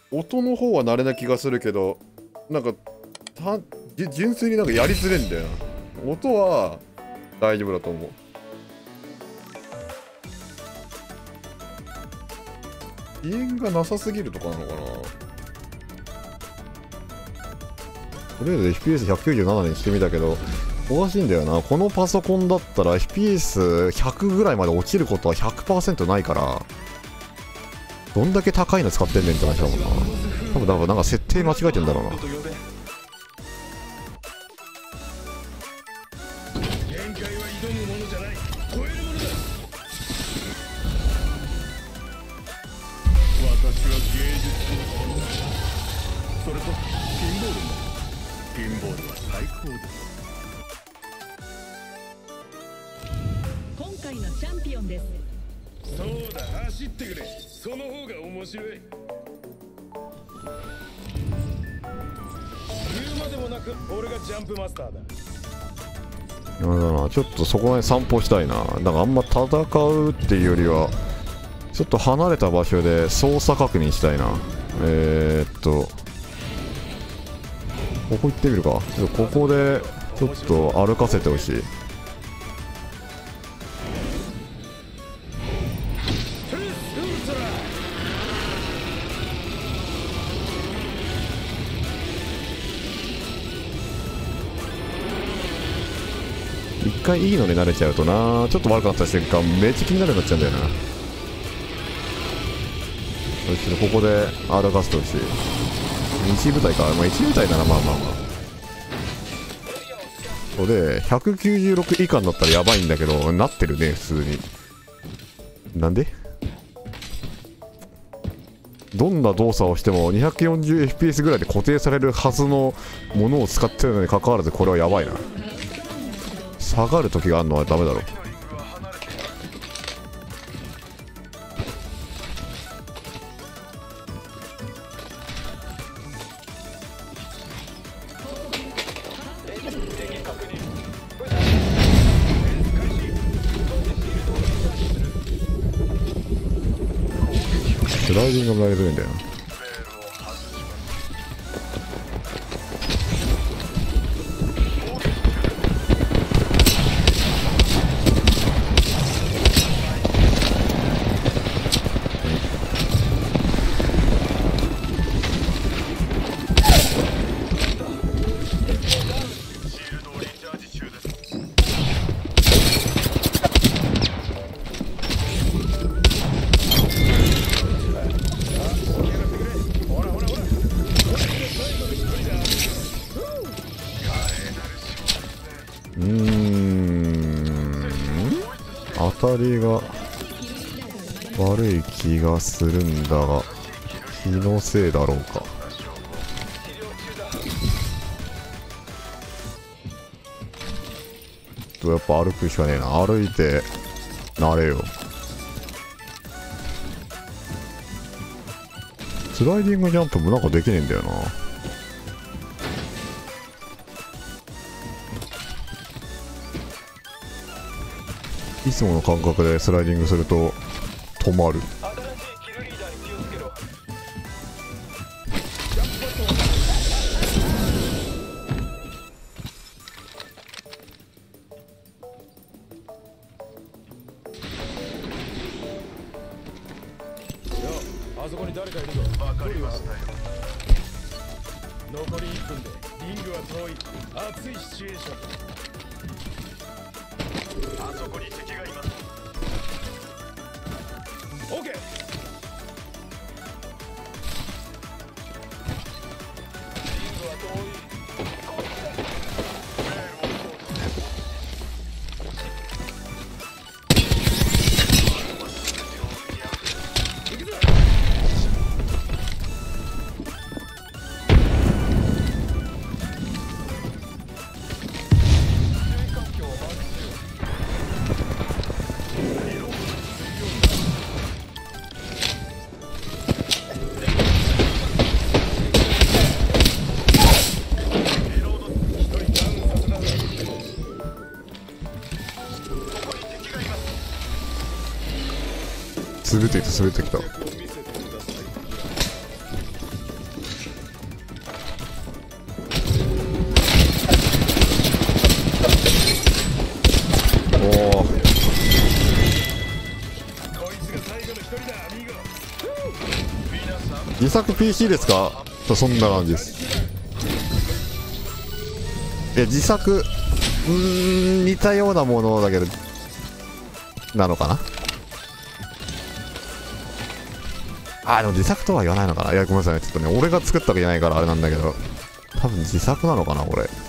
音の方は慣れな気がするけど、なんか純粋になんかやりづれんだよな。音は大丈夫だと思う。遅延がなさすぎるとかなのかな。とりあえず FPS197 にしてみたけど、おかしいんだよな。このパソコンだったら FPS100 ぐらいまで落ちることは 100% ないから、どんだけ高いの使ってんねんって話だもんな。多分なんか設定間違えてんだろうな。 今回のチャンピオンです。 そうだ、走ってくれ。その方が面白い。言うまでもなく俺がジャンプマスターだ。 なんだな、ちょっとそこまで散歩したいな。なんかあんま戦うっていうよりはちょっと離れた場所で操作確認したいな。ここ行ってみるか。ここでちょっと歩かせてほしい。一回いいのに慣れちゃうとな、ちょっと悪くなった瞬間めっちゃ気になるようになっちゃうんだよな。ここで歩かせてほしい。1部隊か、まあ、1部隊ならまあまあまあ。これで196以下になったらやばいんだけど、なってるね普通に。なんでどんな動作をしても 240fps ぐらいで固定されるはずのものを使ってるのに関わらず、これはやばいな。下がる時があるのはダメだろ。スライディングも投げづらいんだよな。当たりが悪い気がするんだが、気のせいだろうか。やっぱ歩くしかねえな。歩いて慣れよ。スライディングジャンプもなんかできねえんだよな。いつもの感覚でスライディングすると止まる。 あそこに誰かいるぞ。わかりましたよ。残り1分でリングは遠い。熱いシチュエーション。あそこに敵がいます。オッケー。リングは遠い。 滑ってきた滑ってきた。 自作 PC ですか？そんな感じです。自作似たようなものだけどなのかな。でも自作とは言わないのかな。いやごめんなさいね、ちょっとね俺が作ったわけじゃないからあれなんだけど、多分自作なのかなこれ。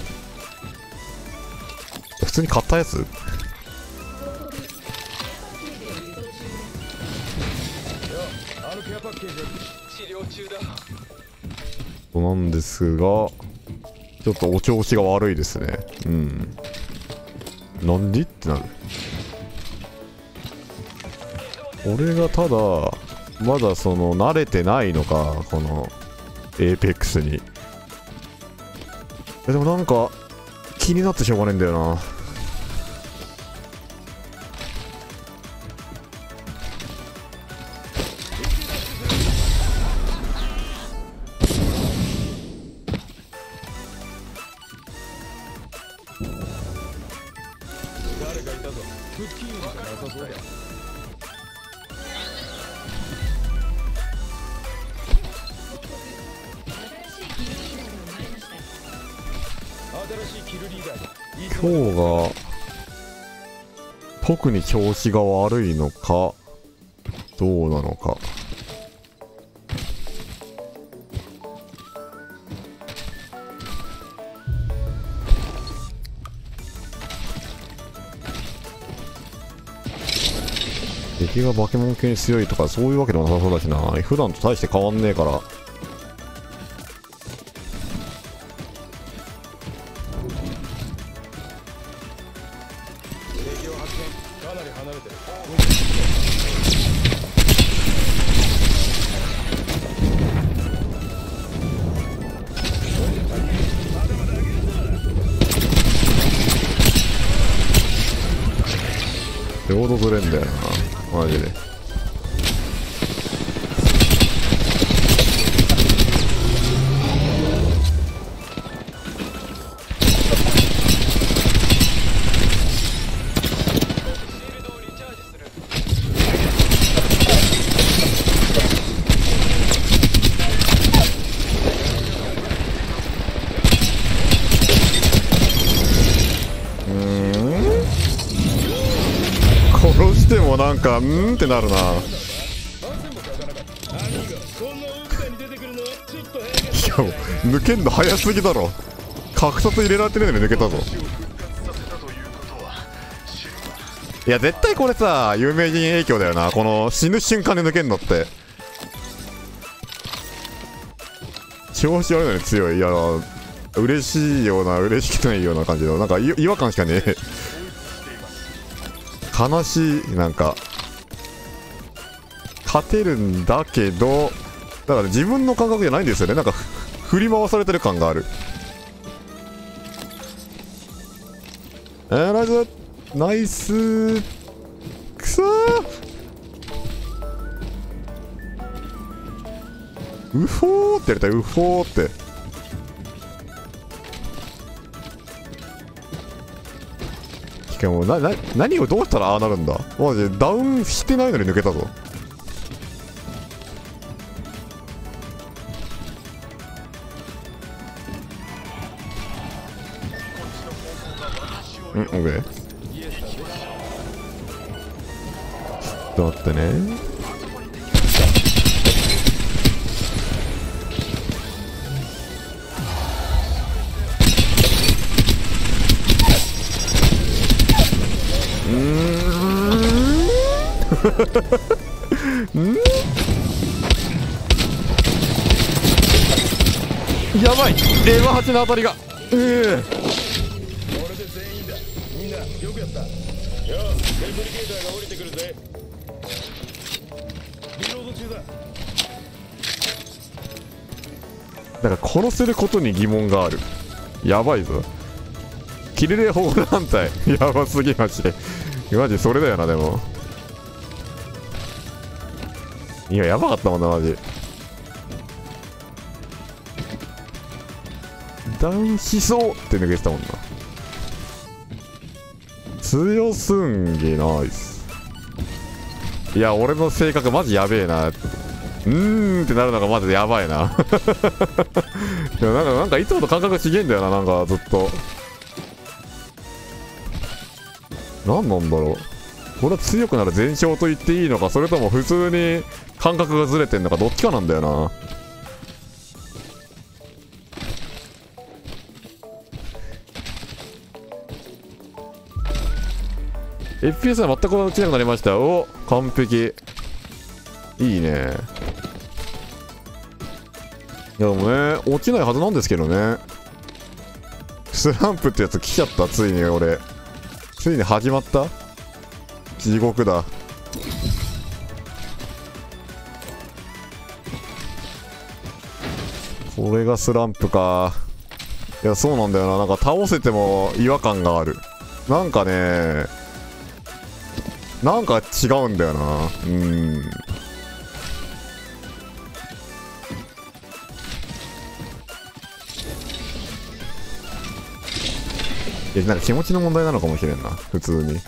普通に買ったやつ。なんですが、ちょっとお調子が悪いですね。なんでってなる。俺がただまだその慣れてないのか、このエーペックスに。でもなんか気になってしょうがないんだよな。今日が特に調子が悪いのかどうなのか。敵が化け物系に強いとかそういうわけでもなさそうだしな。普段と大して変わんねえから。領土ずれんだよなマジで。殺してもなんかってなるな。いや抜けんの早すぎだろ。格殺入れられてるのに抜けたぞ。いや絶対これさ有名人影響だよな、この死ぬ瞬間で抜けんのって。調子悪いのに強い。いや嬉しいような嬉しくないような感じのなんか違和感しかねえ。悲しい。なんか勝てるんだけどだから自分の感覚じゃないんですよね。なんか振り回されてる感がある。ナイスナイス。くそーウフォーってやりたい。ウフォーってしかも何をどうしたらああなるんだ。マジでダウンしてないのに抜けたぞ。オッケー。ちょっと待ってね。やばいエヴァ8の当たりがこれで全員だ。みんなよくやった。よレプリケーターが降りてくるぜ。リロード中だ。だから殺せることに疑問がある。やばいぞ。キルレ保護団体やばすぎマジで。マジそれだよな。でもいややばかったもんなマジ。ダウンしそうって抜けてたもんな。強すんぎナイス。いや俺の性格マジやべえな。 ーんってなるのがマジでやばいな。でもなんかいつもと感覚違えんだよな、なんかずっと。何なんだろう。これは強くなる前兆と言っていいのか、それとも普通に感覚がずれてんのか、どっちかなんだよな。FPS は全く落ちなくなりました。お、完璧。いいね。いやでもね、落ちないはずなんですけどね。スランプってやつ来ちゃった、ついに俺。ついに始まった？地獄だ。これがスランプか。いや、そうなんだよな。なんか倒せても違和感がある。なんかね、なんか違うんだよな。いや、なんか気持ちの問題なのかもしれんな、普通に。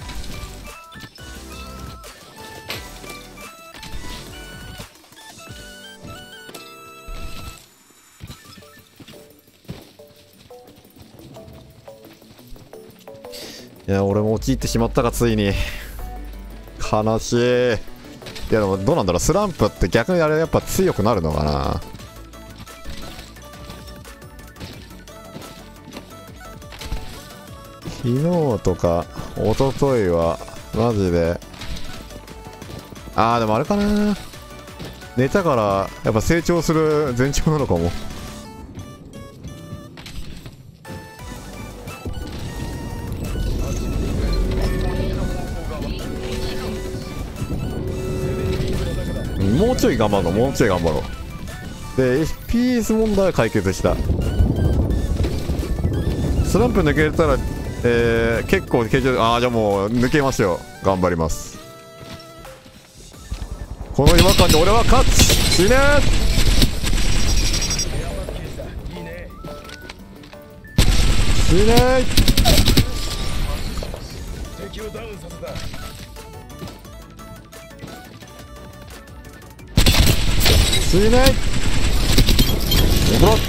いや、俺も陥ってしまったか、ついに。悲しい。いや、でもどうなんだろう、スランプって逆にあれやっぱ強くなるのかな。昨日とか一昨日はマジで、でもあれかな、寝たからやっぱ成長する前兆なのかも。もうちょい頑張ろう、もうちょい頑張ろう。で FPS 問題は解決した。スランプ抜けたら結構じゃあもう抜けますよ。頑張ります。この違和感で俺は勝つ。死ねー。死ねー。 敵をダウンさせた。 死ねー。戻ろう。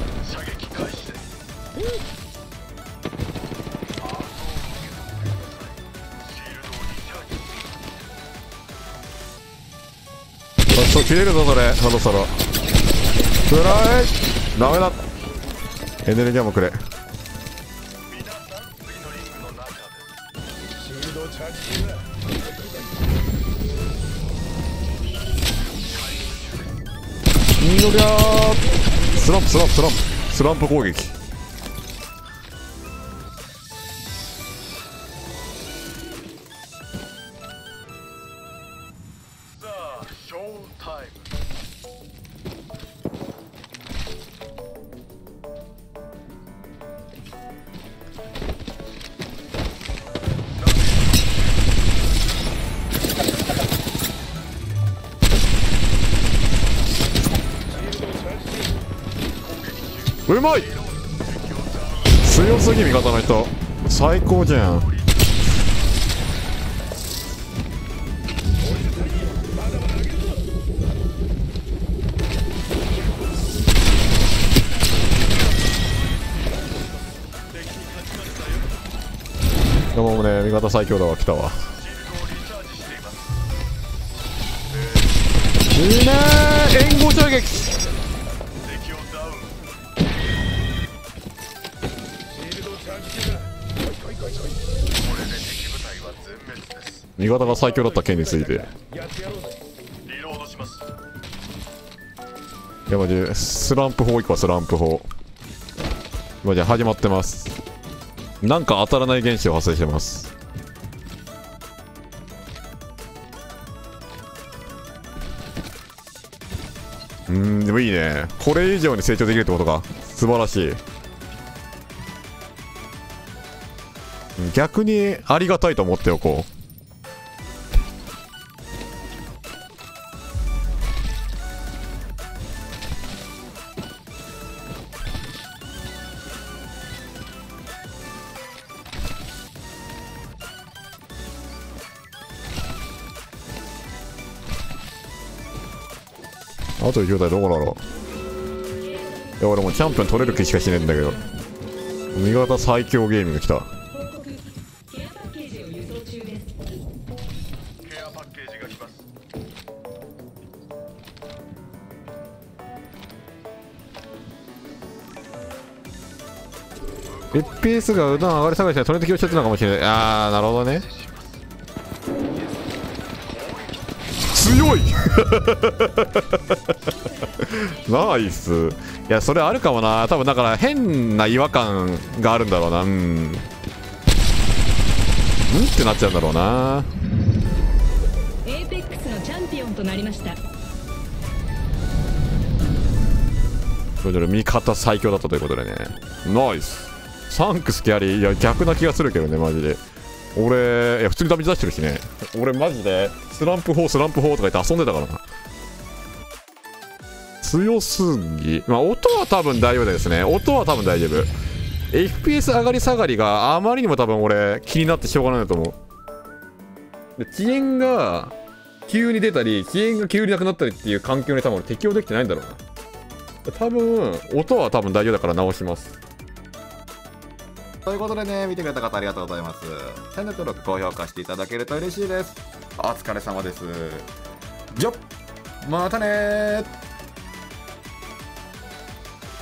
切れるぞそれ、そろそろ。つらい。ダメだ。エネルギーもくれ。いいのりゃー。スランプスランプスランプスランプ攻撃。うまい。強すぎ、味方の人最高じゃん。でもね、味方最強だわ。来たわ。いいねー。援護射撃。味方が最強だった件について、いやマジスランプ砲行くわ。スランプ砲マジ始まってます。なんか当たらない現象発生してます。でもいいね。これ以上に成長できるってことか。素晴らしい。逆にありがたいと思っておこう。 あと9体どこだろう。いや俺もうチャンピオン取れる気しかしねえんだけど。味方最強ゲーミング来た。 報告。ケアパッケージを輸送中です。 ケアパッケージが来ます。 FPS がうどん上がり下がりして取れて気をしちゃってたのかもしれない。あーなるほどね。強いナイス。いやそれあるかもな。多分だから変な違和感があるんだろうな。うんってなっちゃうんだろうな。 エーペックスのチャンピオンとなりました。 それぞれ味方最強だったということでね。ナイス。サンクスキャリー。いや逆な気がするけどねマジで。俺いや普通にダメージ出してるしね。俺マジでスランプ4スランプ4とか言って遊んでたからな。強すぎ。まあ音は多分大丈夫ですね。音は多分大丈夫。FPS 上がり下がりがあまりにも多分俺気になってしょうがないんだと思う。で遅延が急に出たり遅延が急になくなったりっていう環境に多分俺適応できてないんだろうな。多分音は多分大丈夫だから直します。ということでね、見てくれた方ありがとうございます。チャンネル登録高評価していただけると嬉しいです。お疲れ様です。じゃまたねー。